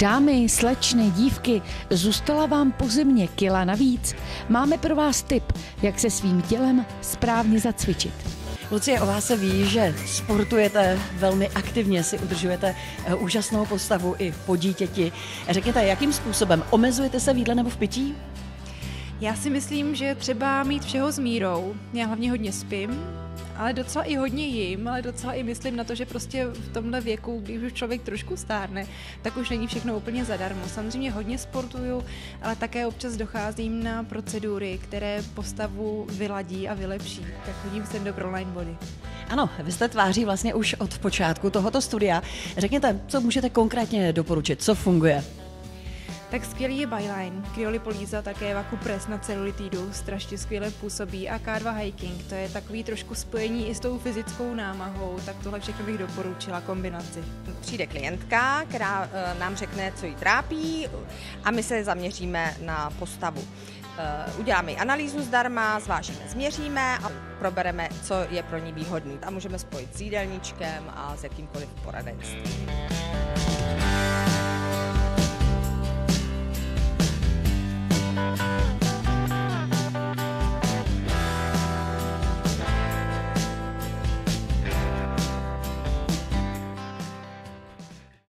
Dámy, slečny, dívky, zůstala vám po zimě kila navíc? Máme pro vás tip, jak se svým tělem správně zacvičit. Lucie, o vás se ví, že sportujete velmi aktivně, si udržujete úžasnou postavu i po dítěti. Řekněte, jakým způsobem? Omezujete se v jídle nebo v pití? Já si myslím, že třeba mít všeho s mírou. Já hlavně hodně spím, ale docela i hodně jím, ale docela i myslím na to, že prostě v tomhle věku, když už člověk trošku stárne, tak už není všechno úplně zadarmo. Samozřejmě hodně sportuju, ale také občas docházím na procedury, které postavu vyladí a vylepší. Tak chodím sem do Proline Body. Ano, vy jste tváří vlastně už od počátku tohoto studia. Řekněte, co můžete konkrétně doporučit, co funguje? Tak skvělý je Byline, Kryolipolýza, také Vakupress na celulitidu, strašně skvěle působí a K2 Hiking, to je takový trošku spojení i s tou fyzickou námahou, tak tohle všechno bych doporučila kombinaci. Přijde klientka, která nám řekne, co jí trápí a my se zaměříme na postavu. Uděláme analýzu zdarma, zvážíme, změříme a probereme, co je pro ní výhodný. A můžeme spojit s jídelníčkem a s jakýmkoliv poradenstvím.